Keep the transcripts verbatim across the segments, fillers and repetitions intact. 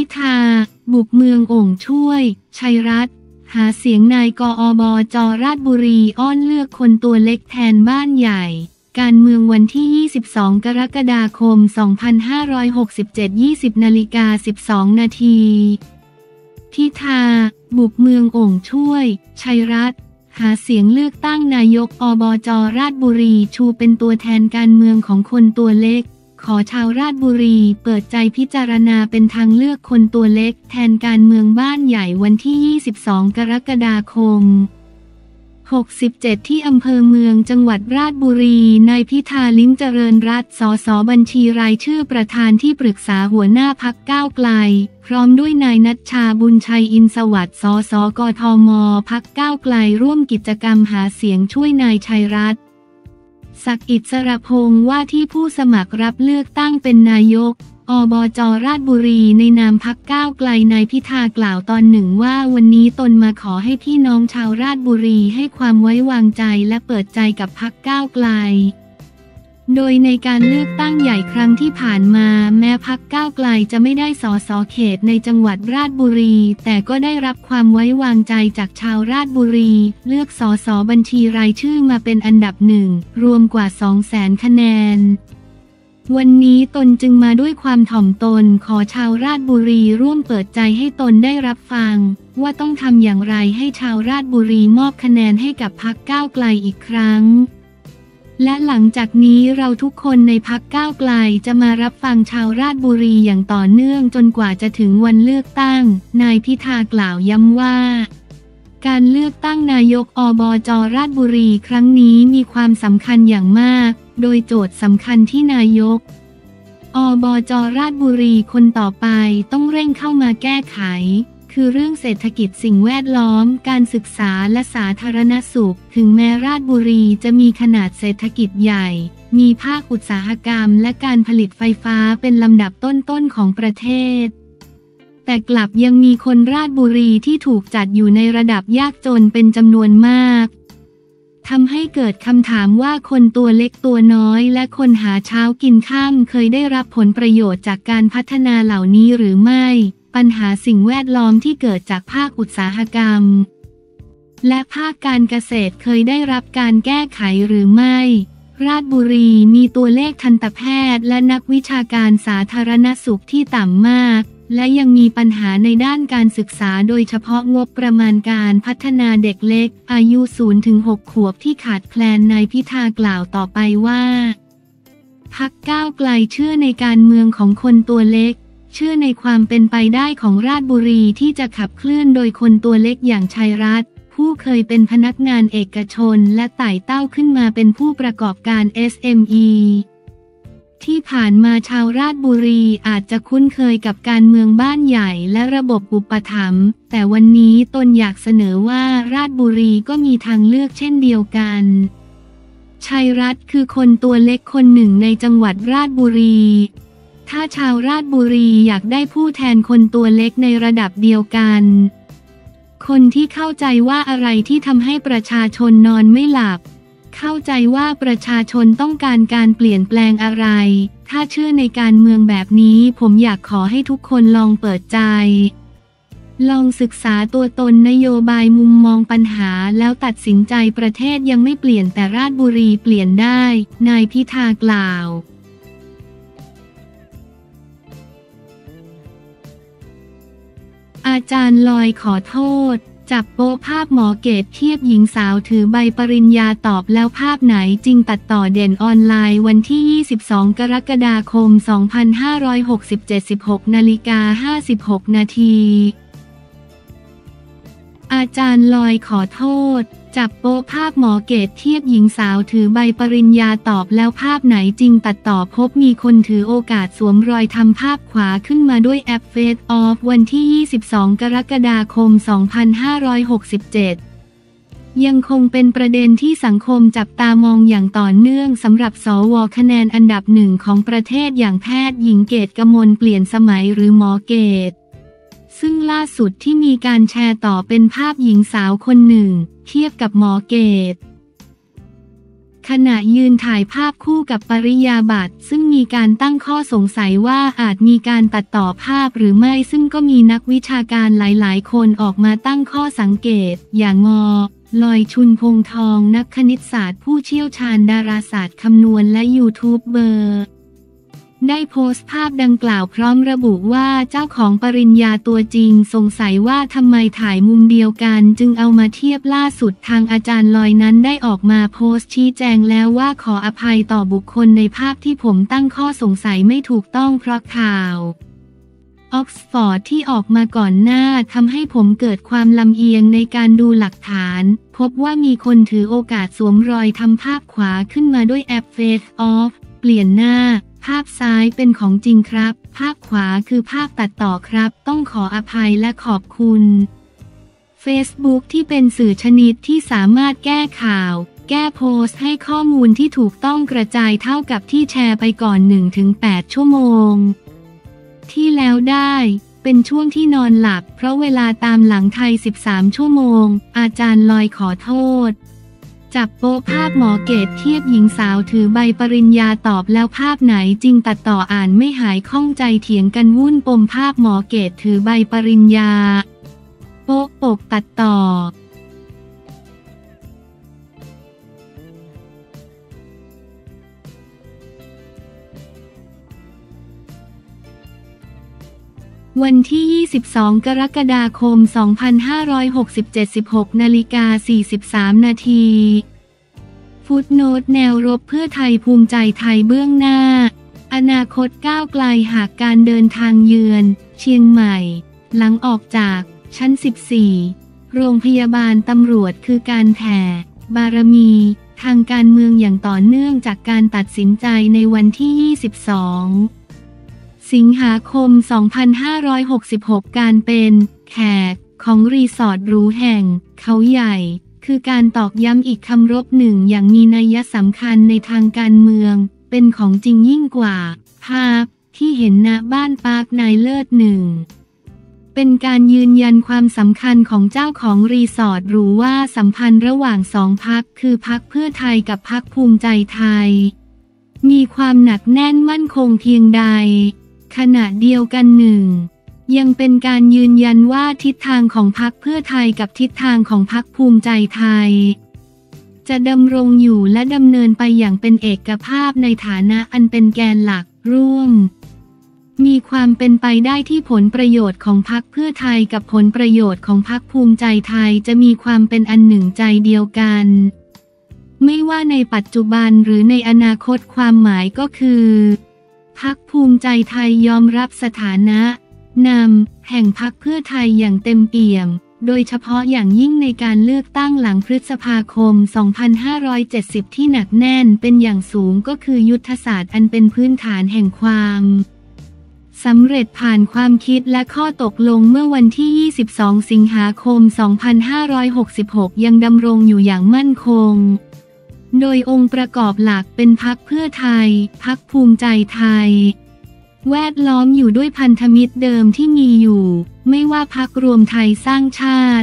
ธาบุกเมืองโอ่งช่วยชัยรัตน์หาเสียงนายกอบจ.ราชบุรีอ้อนเลือกคนตัวเล็กแทนบ้านใหญ่การเมืองวันที่ยี่สิบสองกรกฎาคมสองพันห้าร้อยหกสิบเจ็ด ยี่สิบนาฬิกาสิบสองนาทีพิธาบุกเมืองโอ่งช่วยชัยรัตน์หาเสียงเลือกตั้งนายกอบจ.ราชบุรีชูเป็นตัวแทนการเมืองของคนตัวเล็กขอชาวราชบุรีเปิดใจพิจารณาเป็นทางเลือกคนตัวเล็กแทนการเมืองบ้านใหญ่วันที่ยี่สิบสองกรกฎาคมหกสิบเจ็ดที่อำเภอเมืองจังหวัดราชบุรีนายพิธาลิ้มเจริญรัตน์สสบัญชีรายชื่อประธานที่ปรึกษาหัวหน้าพรรคก้าวไกลพร้อมด้วยนายณัชชาบุญชัยอินทร์สวัสดิ์สสกทมพรรคก้าวไกลร่วมกิจกรรมหาเสียงช่วยนายชัยรัตน์ศักดิ์อิสรพงษ์ว่าที่ผู้สมัครรับเลือกตั้งเป็นนายกอบจ.ราชบุรีในนามพรรคก้าวไกลนายพิธากล่าวตอนหนึ่งว่าวันนี้ตนมาขอให้พี่น้องชาวราชบุรีให้ความไว้วางใจและเปิดใจกับพรรคก้าวไกลโดยในการเลือกตั้งใหญ่ครั้งที่ผ่านมาแม้พรรคก้าวไกลจะไม่ได้สสเขตในจังหวัดราชบุรีแต่ก็ได้รับความไว้วางใจจากชาวราชบุรีเลือกสสบัญชีรายชื่อมาเป็นอันดับหนึ่งรวมกว่า สองแสน คะแนนวันนี้ตนจึงมาด้วยความถ่อมตนขอชาวราชบุรีร่วมเปิดใจให้ตนได้รับฟังว่าต้องทำอย่างไรให้ชาวราชบุรีมอบคะแนนให้กับพรรคก้าวไกลอีกครั้งและหลังจากนี้เราทุกคนในพรรคก้าวไกลจะมารับฟังชาวราชบุรีอย่างต่อเนื่องจนกว่าจะถึงวันเลือกตั้งนายพิธากล่าวย้ำว่าการเลือกตั้งนายกอบจ.ราชบุรีครั้งนี้มีความสำคัญอย่างมากโดยโจทย์สำคัญที่นายกอบจ.ราชบุรีคนต่อไปต้องเร่งเข้ามาแก้ไขคือเรื่องเศรษฐกิจสิ่งแวดล้อมการศึกษาและสาธารณสุขถึงแม้ราชบุรีจะมีขนาดเศรษฐกิจใหญ่มีภาคอุตสาหกรรมและการผลิตไฟฟ้าเป็นลำดับต้นๆของประเทศแต่กลับยังมีคนราชบุรีที่ถูกจัดอยู่ในระดับยากจนเป็นจำนวนมากทำให้เกิดคำถามว่าคนตัวเล็กตัวน้อยและคนหาเช้ากินค่ำเคยได้รับผลประโยชน์จากการพัฒนาเหล่านี้หรือไม่ปัญหาสิ่งแวดล้อมที่เกิดจากภาคอุตสาหกรรมและภาคการเกษตรเคยได้รับการแก้ไขหรือไม่ราชบุรีมีตัวเลขทันตแพทย์และนักวิชาการสาธารณสุขที่ต่ำมากและยังมีปัญหาในด้านการศึกษาโดยเฉพาะงบประมาณการพัฒนาเด็กเล็กอายุ ศูนย์ถึงหก ขวบที่ขาดแคลนนายพิธากล่าวต่อไปว่าพรรคก้าวไกลเชื่อในการเมืองของคนตัวเล็กเชื่อในความเป็นไปได้ของราชบุรีที่จะขับเคลื่อนโดยคนตัวเล็กอย่างชัยรัตน์ผู้เคยเป็นพนักงานเอกชนและไต่เต้าขึ้นมาเป็นผู้ประกอบการ เอส เอ็ม อี ที่ผ่านมาชาวราชบุรีอาจจะคุ้นเคยกับการเมืองบ้านใหญ่และระบบอุปถัมภ์แต่วันนี้ตนอยากเสนอว่าราชบุรีก็มีทางเลือกเช่นเดียวกันชัยรัตน์คือคนตัวเล็กคนหนึ่งในจังหวัดราชบุรีถ้าชาวราชบุรีอยากได้ผู้แทนคนตัวเล็กในระดับเดียวกันคนที่เข้าใจว่าอะไรที่ทำให้ประชาชนนอนไม่หลับเข้าใจว่าประชาชนต้องการการเปลี่ยนแปลงอะไรถ้าเชื่อในการเมืองแบบนี้ผมอยากขอให้ทุกคนลองเปิดใจลองศึกษาตัวตนนโยบายมุมมองปัญหาแล้วตัดสินใจประเทศยังไม่เปลี่ยนแต่ราชบุรีเปลี่ยนได้นายพิธากล่าวอาจารย์ลอยขอโทษจับโป๊ภาพหมอเกตเทียบหญิงสาวถือใบปริญญาตอบแล้วภาพไหนจริงตัดต่อเด่นออนไลน์วันที่ยี่สิบสองกรกฎาคมสองพันห้าร้อยหกสิบเจ็ด สิบหกนาฬิกาห้าสิบหกนาทีอาจารย์ลอยขอโทษจับโป๊ภาพหมอเกตเทียบหญิงสาวถือใบปริญญาตอบแล้วภาพไหนจริงตัดต่อพบมีคนถือโอกาสสวมรอยทำภาพขวาขึ้นมาด้วยแอปเฟซออฟวันที่ยี่สิบสองกรกฎาคมสองพันห้าร้อยหกสิบเจ็ดยังคงเป็นประเด็นที่สังคมจับตามองอย่างต่อเนื่องสำหรับสวคะแนนอันดับหนึ่งของประเทศอย่างแพทย์หญิงเกตกมลเปลี่ยนสมัยหรือหมอเกตซึ่งล่าสุดที่มีการแชร์ต่อเป็นภาพหญิงสาวคนหนึ่งเทียบกับหมอเกตขขณะยืนถ่ายภาพคู่กับปริญญาบัตรซึ่งมีการตั้งข้อสงสัยว่าอาจมีการตัดต่อภาพหรือไม่ซึ่งก็มีนักวิชาการหลายๆคนออกมาตั้งข้อสังเกตอย่างงอลอยชุนพงษ์ทองนักคณิตศาสตร์ผู้เชี่ยวชาญดาราศาสตร์คำนวณและยูทูบเบอร์ได้โพสต์ภาพดังกล่าวพร้อมระบุว่าเจ้าของปริญญาตัวจริงสงสัยว่าทำไมถ่ายมุมเดียวกันจึงเอามาเทียบล่าสุดทางอาจารย์ลอยนั้นได้ออกมาโพสต์ชี้แจงแล้วว่าขออภัยต่อบุคคลในภาพที่ผมตั้งข้อสงสัยไม่ถูกต้องเพราะข่าวออกซฟอร์ดที่ออกมาก่อนหน้าทำให้ผมเกิดความลำเอียงในการดูหลักฐานพบว่ามีคนถือโอกาสสวมรอยทำภาพขวาขึ้นมาด้วยแอป Face Off เปลี่ยนหน้าภาพซ้ายเป็นของจริงครับภาพขวาคือภาพตัดต่อครับต้องขออภัยและขอบคุณ Facebook ที่เป็นสื่อชนิดที่สามารถแก้ข่าวแก้โพสต์ให้ข้อมูลที่ถูกต้องกระจายเท่ากับที่แชร์ไปก่อน หนึ่งถึงแปด ชั่วโมงที่แล้วได้เป็นช่วงที่นอนหลับเพราะเวลาตามหลังไทยสิบสามชั่วโมงอาจารย์ลอยขอโทษจับโป๊ภาพหมอเกตเทียบหญิงสาวถือใบปริญญาตอบแล้วภาพไหนจริงตัดต่ออ่านไม่หายข้องใจเถียงกันวุ่นปมภาพหมอเกตถือใบปริญญาโป๊ปกตัดต่อวันที่ ยี่สิบสอง กรกฎาคม สองพันห้าร้อยหกสิบเจ็ด สิบหก นาฬิกา สี่สิบสาม นาทีฟุตโนตแนวรบเพื่อไทยภูมิใจไทยเบื้องหน้าอนาคตก้าวไกลหากการเดินทางเยือนเชียงใหม่หลังออกจากชั้น สิบสี่ โรงพยาบาลตำรวจคือการแผ่บารมีทางการเมืองอย่างต่อเนื่องจากการตัดสินใจในวันที่ ยี่สิบสองสิงหาคม สองพันห้าร้อยหกสิบหก การเป็นแขกของรีสอร์ทหรูแห่งเขาใหญ่คือการตอกย้ำอีกคำรบหนึ่งอย่างมีนัยสำคัญในทางการเมืองเป็นของจริงยิ่งกว่าภาพที่เห็นณบ้านปาร์คนายเลิศหนึ่งเป็นการยืนยันความสำคัญของเจ้าของรีสอร์ทหรูว่าสัมพันธ์ระหว่างสองพรรคคือพรรคเพื่อไทยกับพรรคภูมิใจไทยมีความหนักแน่นมั่นคงเพียงใดขณะเดียวกันหนึ่งยังเป็นการยืนยันว่าทิศทางของพรรคเพื่อไทยกับทิศทางของพรรคภูมิใจไทยจะดำรงอยู่และดำเนินไปอย่างเป็นเอกภาพในฐานะอันเป็นแกนหลักร่วมมีความเป็นไปได้ที่ผลประโยชน์ของพรรคเพื่อไทยกับผลประโยชน์ของพรรคภูมิใจไทยจะมีความเป็นอันหนึ่งใจเดียวกันไม่ว่าในปัจจุบันหรือในอนาคตความหมายก็คือพรรคภูมิใจไทยยอมรับสถานะนำแห่งพรรคเพื่อไทยอย่างเต็มเปี่ยมโดยเฉพาะอย่างยิ่งในการเลือกตั้งหลังพฤษภาคม สองพันห้าร้อยเจ็ดสิบ ที่หนักแน่นเป็นอย่างสูงก็คือยุทธศาสตร์อันเป็นพื้นฐานแห่งความสำเร็จผ่านความคิดและข้อตกลงเมื่อวันที่ ยี่สิบสอง สิงหาคม สองพันห้าร้อยหกสิบหก ยังดำรงอยู่อย่างมั่นคงโดยองค์ประกอบหลักเป็นพรรคเพื่อไทยพรรคภูมิใจไทยแวดล้อมอยู่ด้วยพันธมิตรเดิมที่มีอยู่ไม่ว่าพรรครวมไทยสร้างชาติ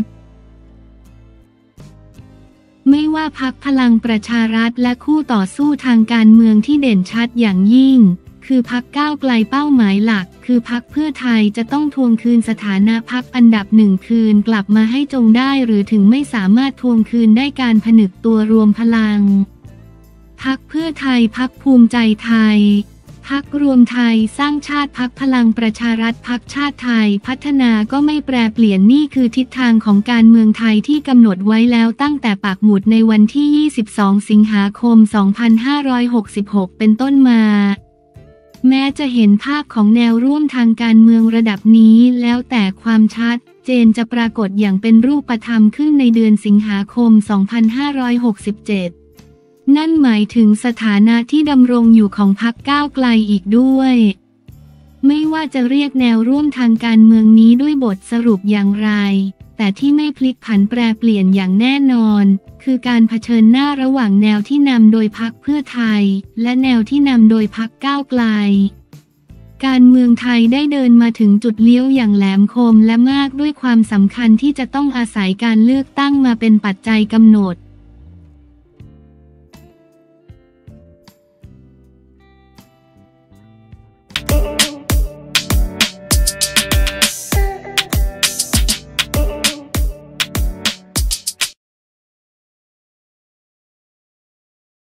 ไม่ว่าพรรคพลังประชารัฐและคู่ต่อสู้ทางการเมืองที่เด่นชัดอย่างยิ่งคือพรรคก้าวไกลเป้าหมายหลักคือพรรคเพื่อไทยจะต้องทวงคืนสถานะพรรคอันดับหนึ่งคืนกลับมาให้จงได้หรือถึงไม่สามารถทวงคืนได้การผนึกตัวรวมพลังพรรคเพื่อไทยพรรคภูมิใจไทยพรรครวมไทยสร้างชาติพรรคพลังประชารัฐพรรคชาติไทยพัฒนาก็ไม่แปรเปลี่ยนนี่คือทิศทางของการเมืองไทยที่กำหนดไว้แล้วตั้งแต่ปักหมุดในวันที่ ยี่สิบสอง สิงหาคม สองพันห้าร้อยหกสิบหก เป็นต้นมาแม้จะเห็นภาพของแนวร่วมทางการเมืองระดับนี้แล้วแต่ความชัดเจนจะปรากฏอย่างเป็นรูปธรรมขึ้นในเดือนสิงหาคม สองพันห้าร้อยหกสิบเจ็ด นั่นหมายถึงสถานะที่ดำรงอยู่ของพรรคก้าวไกลอีกด้วยไม่ว่าจะเรียกแนวร่วมทางการเมืองนี้ด้วยบทสรุปอย่างไรแต่ที่ไม่พลิกผันแปรเปลี่ยนอย่างแน่นอนคือการเผชิญหน้าระหว่างแนวที่นำโดยพรรคเพื่อไทยและแนวที่นำโดยพรรคก้าวไกลการเมืองไทยได้เดินมาถึงจุดเลี้ยวอย่างแหลมคมและมากด้วยความสำคัญที่จะต้องอาศัยการเลือกตั้งมาเป็นปัจจัยกำหนด